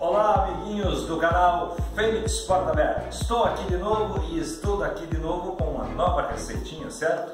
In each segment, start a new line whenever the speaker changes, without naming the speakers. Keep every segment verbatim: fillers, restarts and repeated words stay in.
Olá, amiguinhos do canal Fênix Porta Aberta. Estou aqui de novo e estou aqui de novo com uma nova receitinha, certo?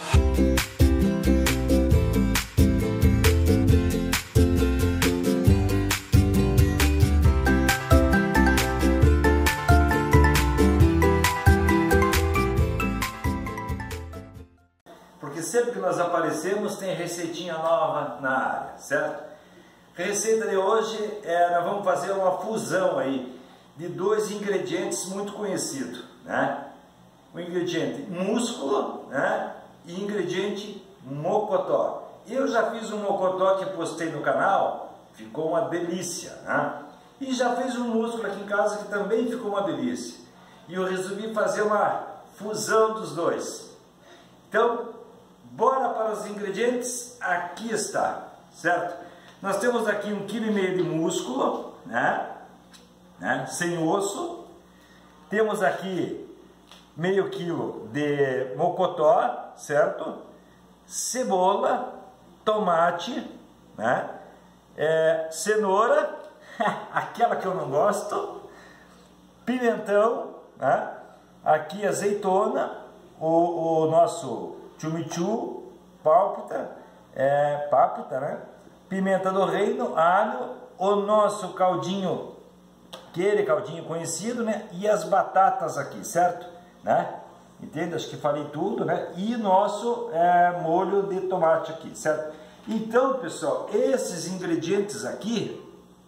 Porque sempre que nós aparecemos tem receitinha nova na área, certo? A receita de hoje é, nós vamos fazer uma fusão aí de dois ingredientes muito conhecidos, né? O ingrediente músculo, né? E ingrediente mocotó. Eu já fiz um mocotó que postei no canal, ficou uma delícia, né? E já fiz um músculo aqui em casa que também ficou uma delícia. E eu resolvi fazer uma fusão dos dois. Então, bora para os ingredientes? Aqui está, certo? Nós temos aqui um quilo e meio de músculo, né? né? Sem osso. Temos aqui meio quilo de mocotó, certo? Cebola, tomate, né? É, cenoura, aquela que eu não gosto, pimentão, né? Aqui azeitona, o, o nosso chumichu, pálpita, é, páprica, né? Pimenta do reino, alho, o nosso caldinho, aquele caldinho conhecido, né? E as batatas aqui, certo? Né? Entende? Acho que falei tudo, né? E nosso é, molho de tomate aqui, certo? Então, pessoal, esses ingredientes aqui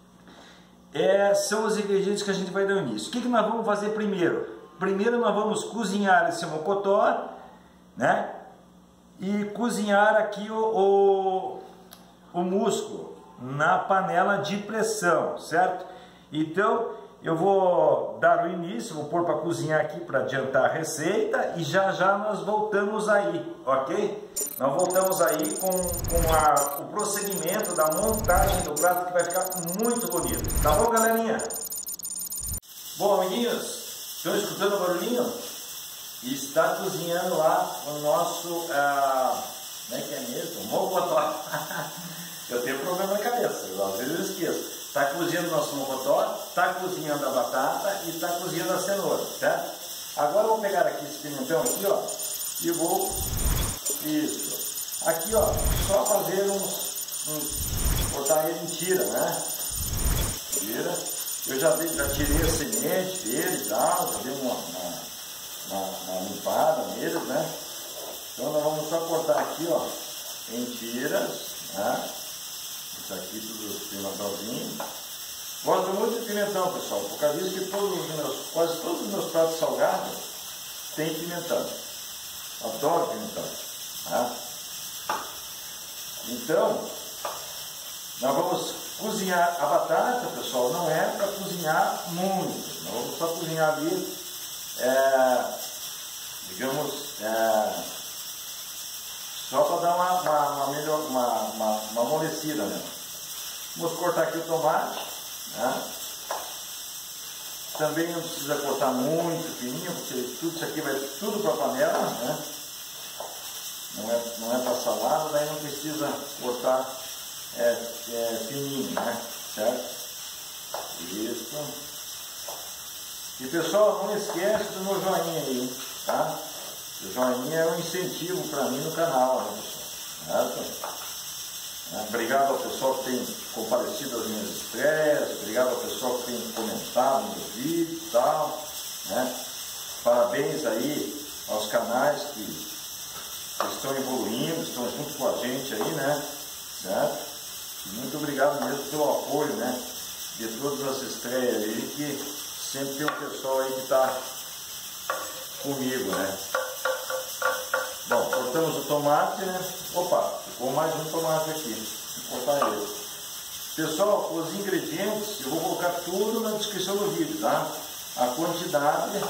é, são os ingredientes que a gente vai dar início. O que, que nós vamos fazer primeiro? Primeiro nós vamos cozinhar esse mocotó, né? E cozinhar aqui o... o o músculo na panela de pressão, certo? Então eu vou dar o início, vou pôr para cozinhar aqui para adiantar a receita e já já nós voltamos aí, ok? Nós voltamos aí com, com a, o prosseguimento da montagem do prato, que vai ficar muito bonito, tá bom, galerinha? Bom, amiguinhos, estão escutando o barulhinho? Está cozinhando lá o nosso ah, como é que é mesmo? Mocotó. Eu tenho problema na cabeça, às vezes eu esqueço. Está cozinhando o nosso mocotó, está cozinhando a batata e está cozinhando a cenoura, certo? Agora eu vou pegar aqui esse pimentão aqui, ó, e vou, isso, aqui, ó, só fazer uns, uns botar ele em tira, né? Tira. Eu já, dei, já tirei a semente dele e tal, já dei uma, uma, uma, uma limpada nele, né? Então nós vamos só cortar aqui, ó, em tiras, né? Isso aqui tudo pimentãozinho. Gosto muito de pimentão, pessoal, por causa disso que todos os meus, quase todos os meus pratos salgados têm pimentão. Adoro pimentão, né? Então, nós vamos cozinhar a batata, pessoal, não é para cozinhar muito. Nós vamos só cozinhar ali, é, digamos, é, só para dar uma, uma, uma, melhor, uma, uma, uma amolecida, né? Vamos cortar aqui o tomate, né? Também não precisa cortar muito fininho, porque tudo isso aqui vai tudo para a panela, né? Não é, não é para salada, daí não precisa cortar é, é, fininho, né? Certo? Isso. E pessoal, não esquece do meu joinha aí, tá? O joinha é um incentivo para mim no canal, né, pessoal? Certo? Obrigado ao pessoal que tem comparecido às minhas estreias, obrigado ao pessoal que tem comentado nos vídeos e tal, né? Parabéns aí aos canais que, que estão evoluindo, estão junto com a gente aí, né? Certo? E muito obrigado mesmo pelo apoio, né? De todas as estreias aí, que sempre tem um pessoal aí que está comigo, né? Bom, cortamos o tomate, né? Opa, ficou mais um tomate aqui. Vou cortar ele. Pessoal, os ingredientes, eu vou colocar tudo na descrição do vídeo, tá? A quantidade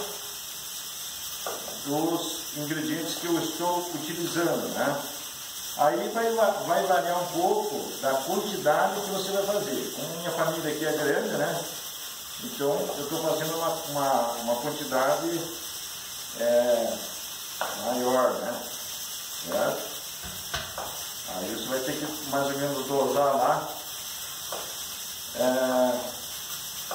dos ingredientes que eu estou utilizando, né? Aí vai, vai variar um pouco da quantidade que você vai fazer. Como minha família aqui é grande, né? Então, eu estou fazendo uma, uma, uma quantidade é, maior, né? Certo? Aí você vai ter que mais ou menos dosar lá é,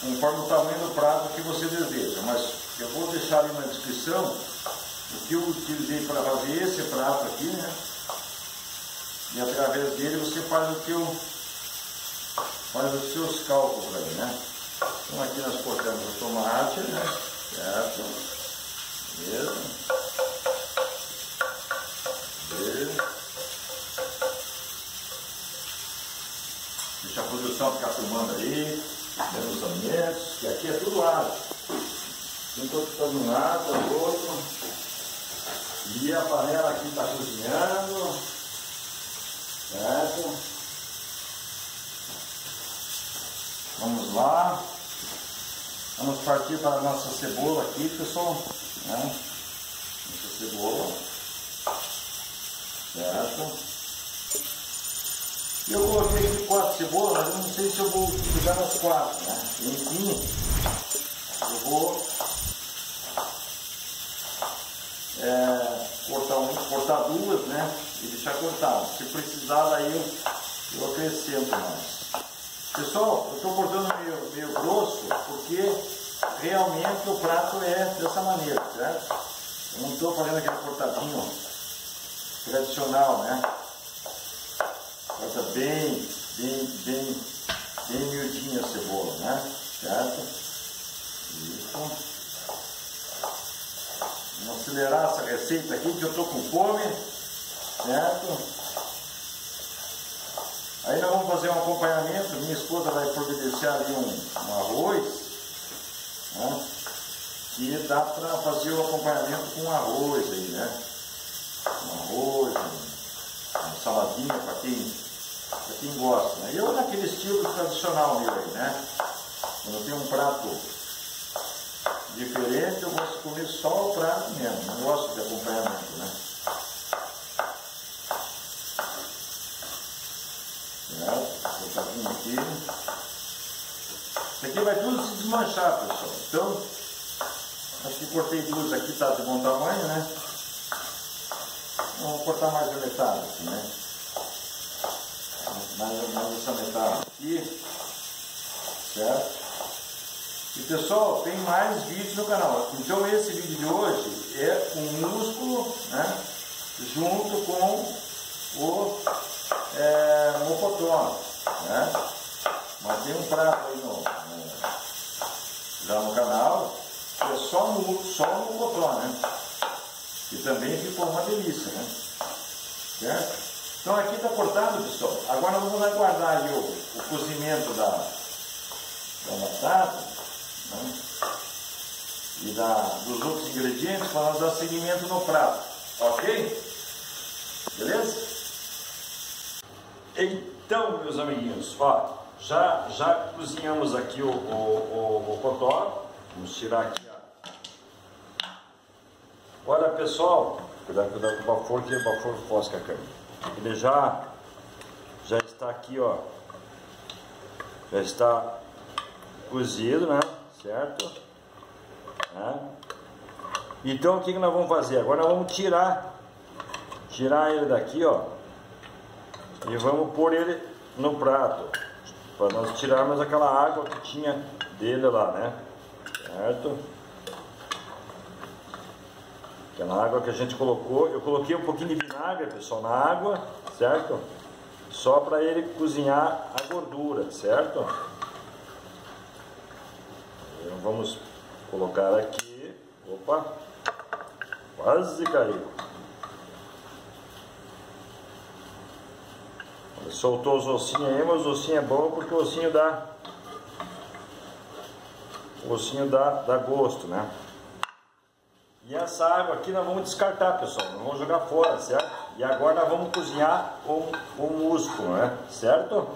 conforme o tamanho do prato que você deseja, mas eu vou deixar ali na descrição o que eu utilizei para fazer esse prato aqui, né? E através dele você faz o que eu faz os seus cálculos aí, né? Então aqui nós cortamos o tomate, né? Certo? Beleza? Beleza? Deixa a produção ficar filmando aí, vendo os alimentos, que aqui é tudo água. Enquanto está de um lado, do outro. E a panela aqui está cozinhando. Certo? Vamos lá. Vamos partir para a nossa cebola aqui, pessoal. Né? Nossa cebola. Certo? Eu coloquei aqui quatro cebolas, mas eu não sei se eu vou utilizar as quatro, né? Enfim, eu vou é, cortar, um, cortar duas, né? E deixar cortado. Se precisar, daí eu acrescento mais. Pessoal, eu estou cortando meio, meio grosso porque realmente o prato é dessa maneira, certo? Eu não estou fazendo aquele cortadinho tradicional, né? Corta bem, bem, bem, bem miudinha a cebola, né? Certo? Isso. Vamos acelerar essa receita aqui que eu estou com fome, certo? Aí nós vamos fazer um acompanhamento. Minha esposa vai providenciar ali um, um arroz, né? E dá para fazer o acompanhamento com arroz aí, né? Um arroz, uma saladinha para quem para quem gosta, né? Eu naquele estilo tradicional meu aí, né? Quando eu tenho um prato diferente, eu gosto de comer só o prato mesmo, não gosto de acompanhamento, né? Certo? Vou botar aqui. Isso aqui vai tudo se desmanchar, pessoal. Então, acho que cortei duas aqui, tá de bom tamanho, né? Vamos cortar mais a metade aqui, né? Mais, mais essa metade aqui, certo? E pessoal, tem mais vídeos no canal. Então esse vídeo de hoje é o músculo, né? Junto com o é, mocotó, né? Mas tem um prato aí no, no, já no canal que é só no, só no mocotó, né? Que também ficou uma delícia, né? Certo? Então aqui está cortado, pessoal. Agora vamos aguardar ali o, o cozimento da, da batata, né? E da, dos outros ingredientes para nós dar seguimento no prato. Ok? Beleza? Então, meus amiguinhos, ó, já, já cozinhamos aqui o, o, o, o cotó. Vamos tirar aqui a... Olha, pessoal, cuidado, cuidado com o bafo, que o bafo fosca a câmera. Ele já, já está aqui, ó, já está cozido, né, certo? É. Então o que, que nós vamos fazer? Agora nós vamos tirar, tirar ele daqui, ó, e vamos pôr ele no prato, para nós tirarmos aquela água que tinha dele lá, né, certo? Aquela água que a gente colocou, eu coloquei um pouquinho de vinagre, pessoal, na água, certo? Só para ele cozinhar a gordura, certo? Então, vamos colocar aqui, opa, quase caiu. Ele soltou os ossinhos aí, mas os ossinhos é bom porque o ossinho dá, o ossinho dá, dá gosto, né? E essa água aqui nós vamos descartar, pessoal, nós vamos jogar fora, certo? E agora nós vamos cozinhar o, o músculo, né? Certo?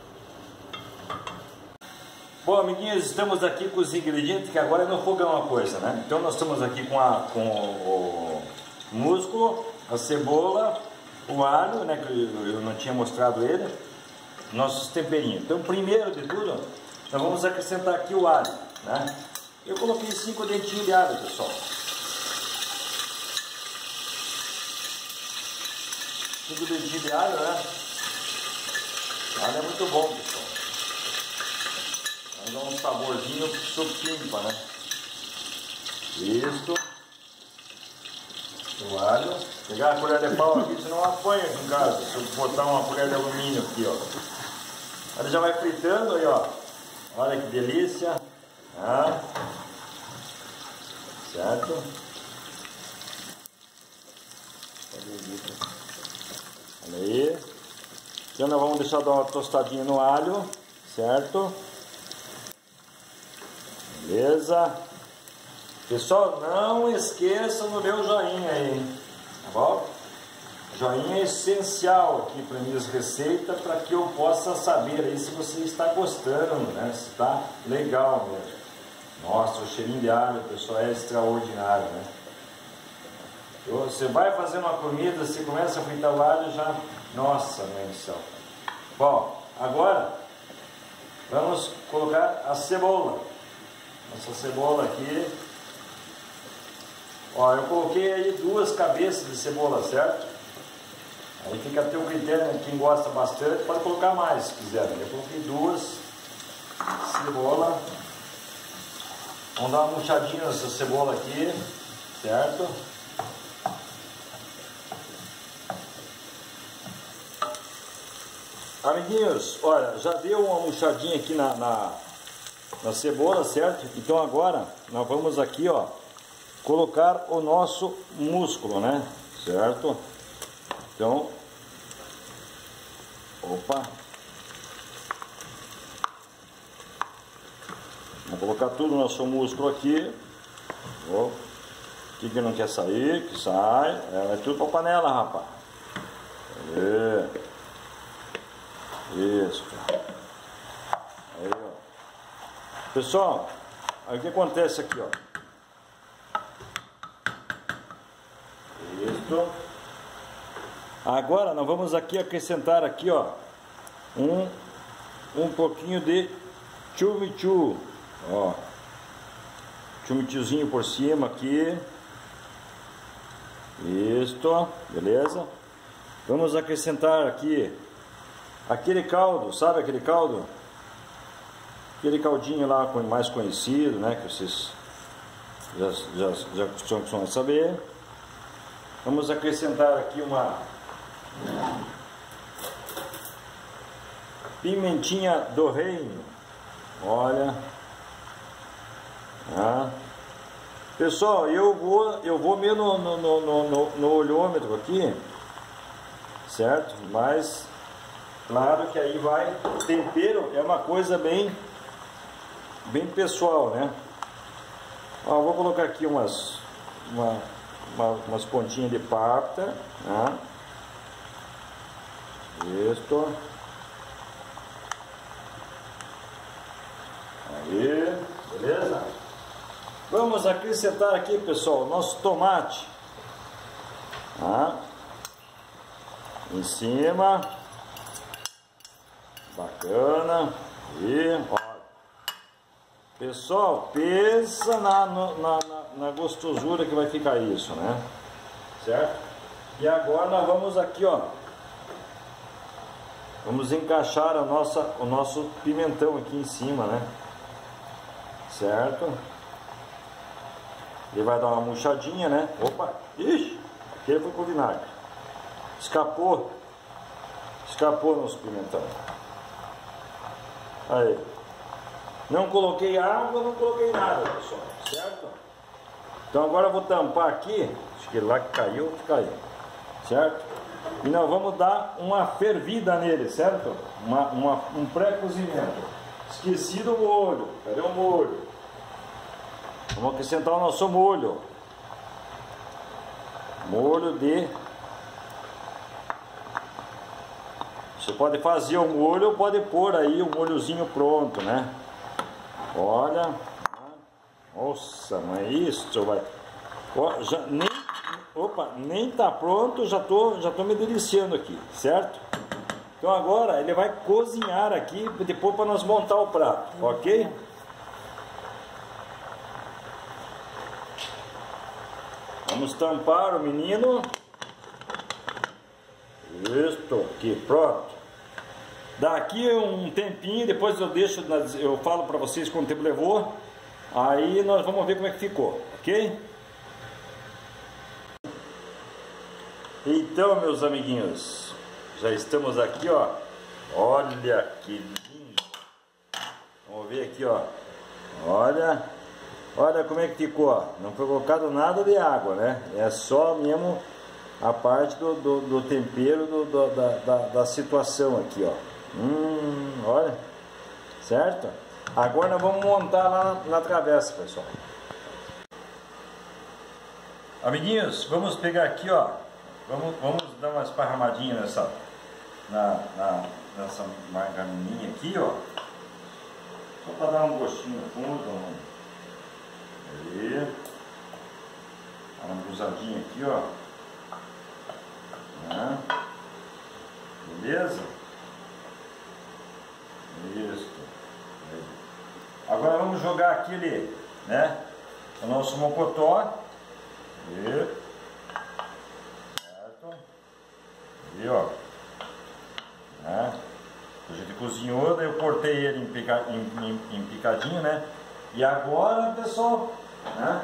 Bom, amiguinhos, estamos aqui com os ingredientes, que agora é no fogão a coisa, né? Então nós estamos aqui com, a, com o, o músculo, a cebola, o alho, né? Que eu, eu não tinha mostrado ele, nossos temperinhos. Então, primeiro de tudo, nós vamos acrescentar aqui o alho, né? Eu coloquei cinco dentinhos de alho, pessoal. Cinco dedinhos de alho, né? Alho é muito bom, pessoal. dar um saborzinho supimpa, né? Isso. O alho. Pegar a colher de pau aqui, senão apanha aqui em casa. Se eu botar uma colher de alumínio aqui, ó. Ele já vai fritando aí, ó. Olha que delícia. Ah. Certo? Olha aí. Então nós vamos deixar dar uma tostadinha no alho. Certo? Beleza? Pessoal, não esqueçam do meu joinha aí, tá bom? Joinha é essencial aqui para minhas receitas, para que eu possa saber aí se você está gostando, né? Se está legal mesmo. Nossa, o cheirinho de alho, pessoal, é extraordinário, né? Você vai fazer uma comida, você começa a fritar o alho já... Nossa, mãe do céu. Bom, agora vamos colocar a cebola. Essa cebola aqui... Ó, eu coloquei aí duas cabeças de cebola, certo? Aí fica a teu critério, né? Quem gosta bastante pode colocar mais se quiser. Eu coloquei duas cebola. Vamos dar uma murchadinha nessa cebola aqui, certo? Amiguinhos, olha, já deu uma murchadinha aqui na, na, na cebola, certo? Então agora nós vamos aqui, ó, colocar o nosso músculo, né? Certo? Então, opa, vamos colocar tudo o nosso músculo aqui. O que que não quer sair, que sai. É, vai tudo para a panela, rapaz. É. Isso. Aí, ó. Pessoal, aí o que acontece aqui, ó. Isso. Agora nós vamos aqui acrescentar aqui, ó, um um pouquinho de chumichu, ó, chumichuzinho por cima aqui. Isto, beleza? Vamos acrescentar aqui aquele caldo, sabe aquele caldo? Aquele caldinho lá mais conhecido, né, que vocês já já já costumam saber. Vamos acrescentar aqui uma pimentinha do reino. Olha. Ah. Pessoal, eu vou eu vou meio no, no, no, no, no olhômetro aqui, certo? Mas claro que aí vai, tempero é uma coisa bem bem pessoal, né? Ó, vou colocar aqui umas uma, uma, umas pontinhas de páprica, né? Isto. Aí, beleza? Vamos acrescentar aqui, pessoal, nosso tomate, tá? Em cima. Bacana. E ó, pessoal, pensa na, na, na, na gostosura que vai ficar isso, né? Certo? E agora nós vamos aqui, ó, vamos encaixar a nossa, o nosso pimentão aqui em cima, né? Certo? Ele vai dar uma murchadinha, né? Opa! Ixi! Aquele foi pro vinagre. Escapou. Escapou nosso pimentão. Aí. Não coloquei água, não coloquei nada, pessoal. Certo? Então agora eu vou tampar aqui. Acho que lá que caiu, que caiu. Certo? E nós vamos dar uma fervida nele, certo? Uma, uma, um pré-cozimento. Esqueci do molho. Cadê o molho? Vamos acrescentar o nosso molho. Molho de... Você pode fazer o molho ou pode pôr aí o molhozinho pronto, né? Olha. Nossa, mas isso vai... Ó, já nem... Opa, nem tá pronto, já tô, já tô me deliciando aqui, certo? Então agora ele vai cozinhar aqui, depois para nós montar o prato, ok? Vamos tampar o menino. Isso, aqui, pronto. Daqui um tempinho, depois eu deixo, eu falo para vocês quanto tempo levou. Aí nós vamos ver como é que ficou, ok? Então, meus amiguinhos, já estamos aqui, ó. Olha que lindo. Vamos ver aqui, ó. Olha, olha como é que ficou, ó. Não foi colocado nada de água, né? É só mesmo a parte do, do, do tempero do, do, da, da, da situação aqui, ó. Hum, olha, certo? Agora nós vamos montar lá na, na travessa, pessoal. Amiguinhos, vamos pegar aqui, ó. Vamos, vamos dar uma esparramadinha nessa, na, na, nessa margarininha aqui, ó. Só para dar um gostinho no fundo. Vamos. Aí. Dá uma cruzadinha aqui, ó. Né? Beleza? Isso. Agora vamos jogar aquele, né? O nosso mocotó. E... certo? E ó. Né? A gente cozinhou, daí eu cortei ele em, pica... em, em, em picadinho, né? E agora, pessoal, né?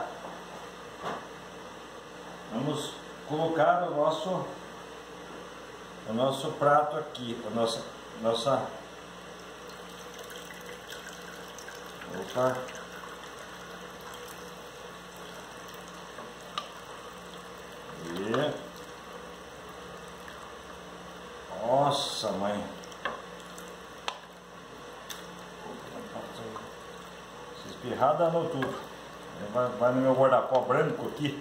Vamos colocar o nosso o nosso prato aqui, a nossa nossa opa e nossa mãe, se espirrar danou tudo, vai, vai no meu guarda-pó branco aqui.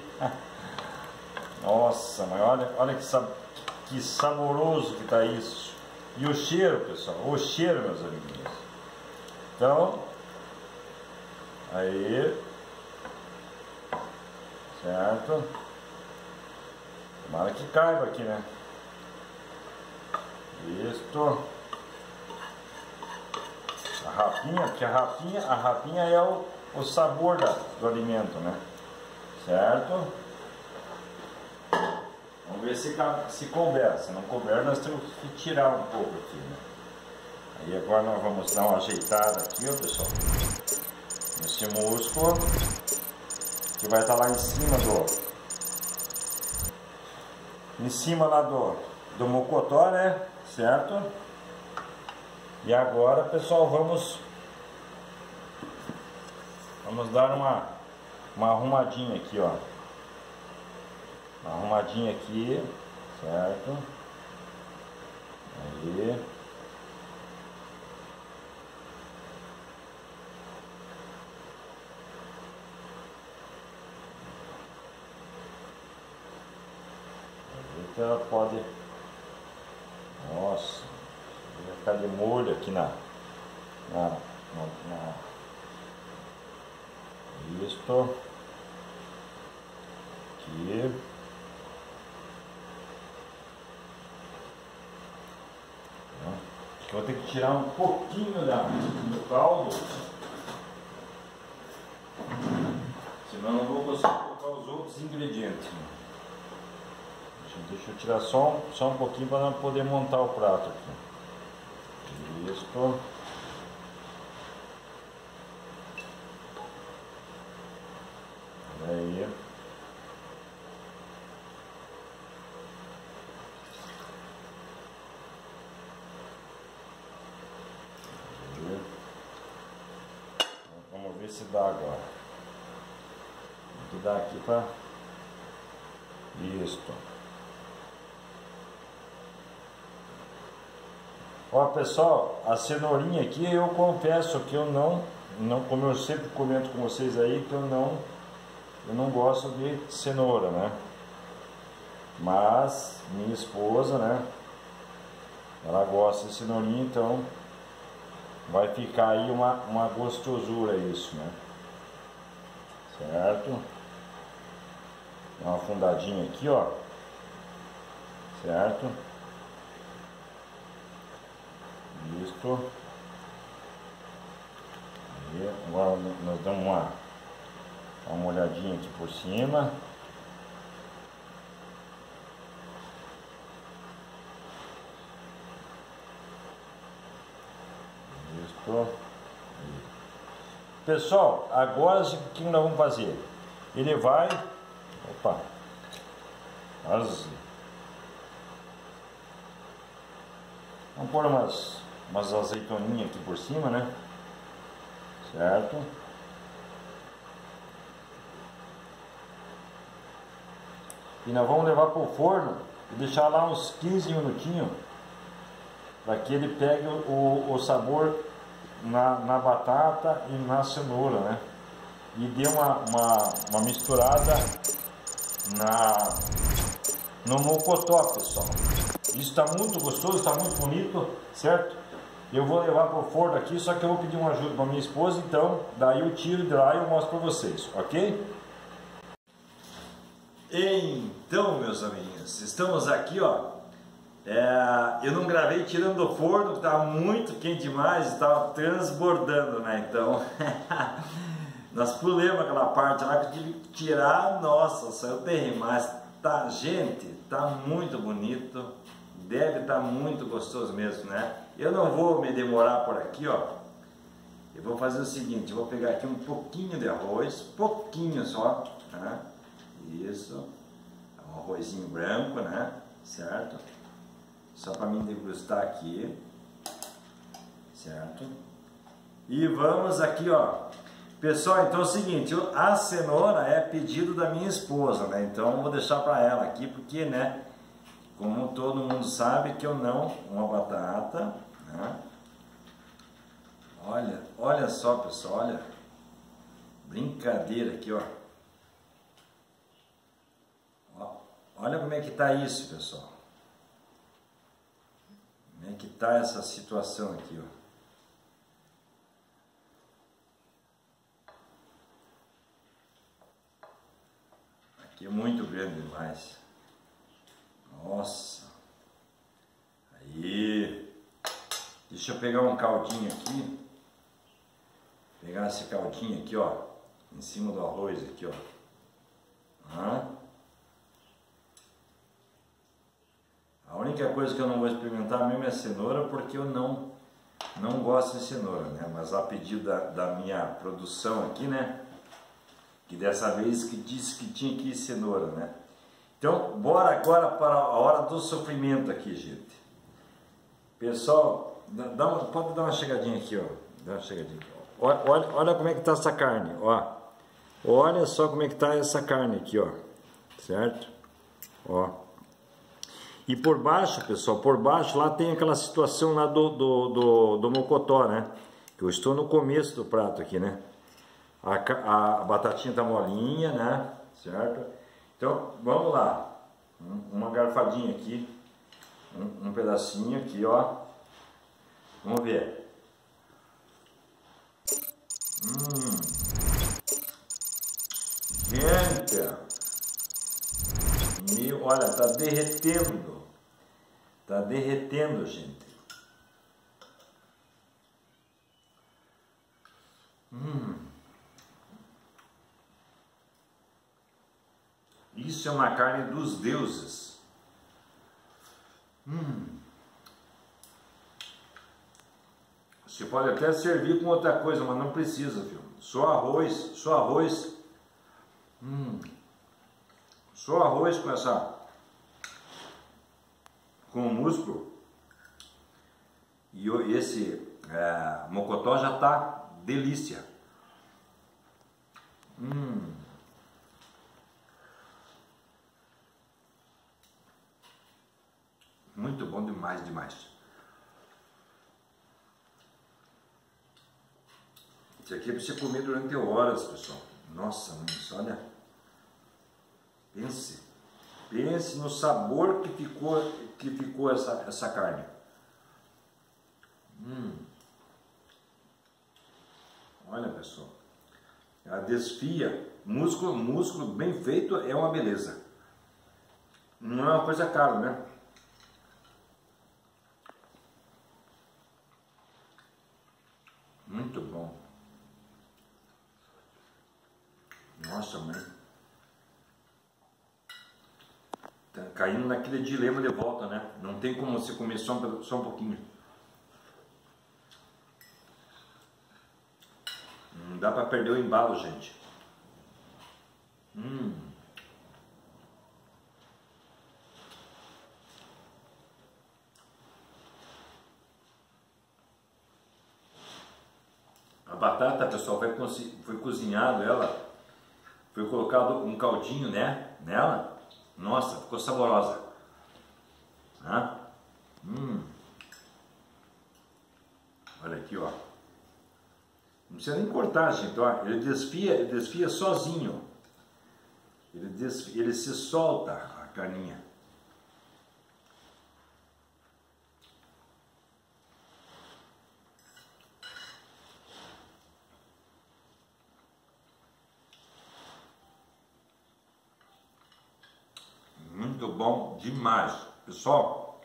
Nossa mãe, olha, olha que sabor, que saboroso que tá isso. E o cheiro, pessoal, o cheiro, meus amiguinhos. Então, aí, certo? Tomara que caiba aqui, né? Isto. A rapinha, porque a rapinha, a rapinha é o, o sabor da, do alimento, né? Certo? Vamos ver se, se couber. Se não couber, nós temos que tirar um pouco aqui, né? Aí agora nós vamos dar uma ajeitada aqui, ó, pessoal. Nesse músculo que vai estar lá em cima do em cima lá do, do mocotó, né? Certo? E agora, pessoal, vamos vamos dar uma uma arrumadinha aqui, ó. Uma arrumadinha aqui, certo? Aí. Então ela pode... Nossa, vai ficar de molho aqui na... na, na, na... Isto. Aqui. Acho que eu vou ter que tirar um pouquinho da, do caldo, senão eu não vou conseguir colocar os outros ingredientes. Deixa eu tirar só um, só um pouquinho para não poder montar o prato aqui. Isto. Aí. Vamos ver se dá agora. Tem que dar aqui para isto. Ó, pessoal, a cenourinha aqui, eu confesso que eu não, não, como eu sempre comento com vocês aí, que eu não, eu não gosto de cenoura, né? Mas minha esposa, né? Ela gosta de cenourinha, então vai ficar aí uma, uma gostosura isso, né? Certo? Dá uma afundadinha aqui, ó. Certo? Isto. E agora nós damos uma, uma olhadinha aqui por cima. Pronto. Pessoal, agora o que nós vamos fazer? Ele vai... Opa! Quase. Vamos pôr umas, umas azeitoninhas aqui por cima, né? Certo? E nós vamos levar para o forno e deixar lá uns quinze minutinhos para que ele pegue o, o sabor na, na batata e na cenoura, né? E dê uma, uma, uma misturada na, no mocotó, pessoal. Isso está muito gostoso, está muito bonito, certo? Eu vou levar para o forno aqui, só que eu vou pedir uma ajuda para minha esposa, então daí eu tiro de lá e eu mostro para vocês, ok? Então, meus amiguinhos, estamos aqui, ó. É, eu não gravei tirando do forno, que estava muito quente demais, estava transbordando, né? Então, nós pulamos aquela parte lá que eu tive que tirar. Nossa, saiu terrível, mas tá, gente, tá muito bonito, deve estar tá muito gostoso mesmo, né? Eu não vou me demorar por aqui, ó. Eu vou fazer o seguinte, eu vou pegar aqui um pouquinho de arroz, pouquinho só, né? Isso, um arrozinho branco, né? Certo? Só para mim degustar aqui, certo? E vamos aqui, ó. Pessoal, então é o seguinte, a cenoura é pedido da minha esposa, né? Então eu vou deixar para ela aqui, porque, né? Como todo mundo sabe que eu não, uma batata, né? Olha, olha só, pessoal, olha. Brincadeira aqui, ó. Olha como é que tá isso, pessoal. Como é que tá essa situação aqui, ó. Aqui é muito grande demais. Nossa. Aí. Deixa eu pegar um caldinho aqui. Pegar esse caldinho aqui, ó. Em cima do arroz aqui, ó. Ah. A única coisa que eu não vou experimentar mesmo é a cenoura, porque eu não, não gosto de cenoura, né? Mas a pedido da, da minha produção aqui, né? Que dessa vez que disse que tinha que ir cenoura, né? Então, bora agora para a hora do sofrimento aqui, gente. Pessoal, dá uma, pode dar uma chegadinha aqui, ó. Dá uma chegadinha aqui, ó. Olha, olha, olha como é que está essa carne, ó. Olha só como é que está essa carne aqui, ó. Certo? Ó. E por baixo, pessoal, por baixo lá tem aquela situação lá do, do, do, do mocotó, né? Que eu estou no começo do prato aqui, né? A, a, a batatinha tá molinha, né? Certo? Então, vamos lá. Uma garfadinha aqui. Um, um pedacinho aqui, ó. Vamos ver. Hum. Gente... Meu, olha, tá derretendo. Tá derretendo, gente. Hum. Isso é uma carne dos deuses. Hum. Você pode até servir com outra coisa, mas não precisa, viu? Só arroz, só arroz. Hum. Só arroz com essa, com o músculo, e esse é, mocotó já tá delícia. Hum. Muito bom demais, demais. Isso aqui é para você comer durante horas, pessoal. Nossa, mas olha... Pense, pense no sabor que ficou, que ficou essa, essa carne. Hum. Olha, pessoal, ela desfia. Músculo, músculo bem feito é uma beleza. Não é uma coisa cara, né? Muito bom. Nossa, mãe. Tá caindo naquele dilema de volta, né? Não tem como você comer só um, só um pouquinho. dá para perder o embalo, gente. Hum. A batata, pessoal, foi, foi cozinhado ela, foi colocado um caldinho, né, nela. Nossa, ficou saborosa. Ah. Hum. Olha aqui, ó. Não precisa nem cortar, gente. Ó. Ele desfia, ele desfia sozinho. Ele, desfia, ele se solta a carninha. Muito bom demais, pessoal.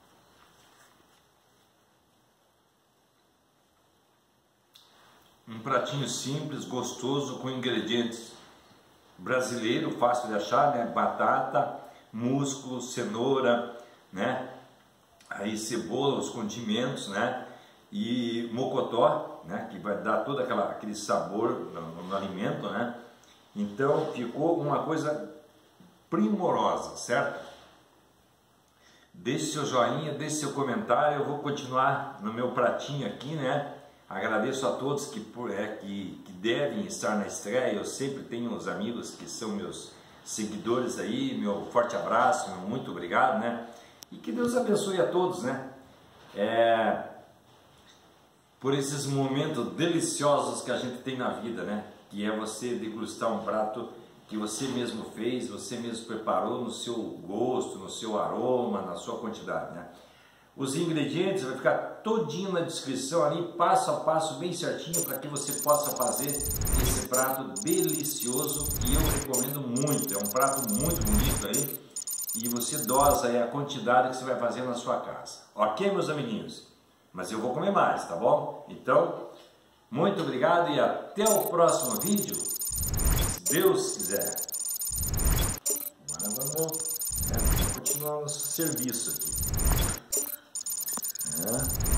Um pratinho simples, gostoso, com ingredientes brasileiro, fácil de achar, né? Batata, músculo, cenoura, né? Aí cebola, os condimentos, né? E mocotó, né? Que vai dar todo aquela, aquele sabor no, no alimento, né? Então ficou uma coisa primorosa, certo? Deixe seu joinha, deixe seu comentário. Eu vou continuar no meu pratinho aqui, né? Agradeço a todos que, é, que, que devem estar na estreia. Eu sempre tenho os amigos que são meus seguidores aí. Meu forte abraço, meu muito obrigado, né? E que Deus abençoe a todos, né? É, por esses momentos deliciosos que a gente tem na vida, né? Que é você degustar um prato que você mesmo fez, você mesmo preparou no seu gosto, no seu aroma, na sua quantidade, né? Os ingredientes vai ficar todinho na descrição ali, passo a passo, bem certinho, para que você possa fazer esse prato delicioso, que eu recomendo muito. É um prato muito bonito aí, e você dosa aí a quantidade que você vai fazer na sua casa. Ok, meus amiguinhos? Mas eu vou comer mais, tá bom? Então, muito obrigado e até o próximo vídeo. Deus quiser. Agora vamos, né, continuar nosso serviço aqui. Né?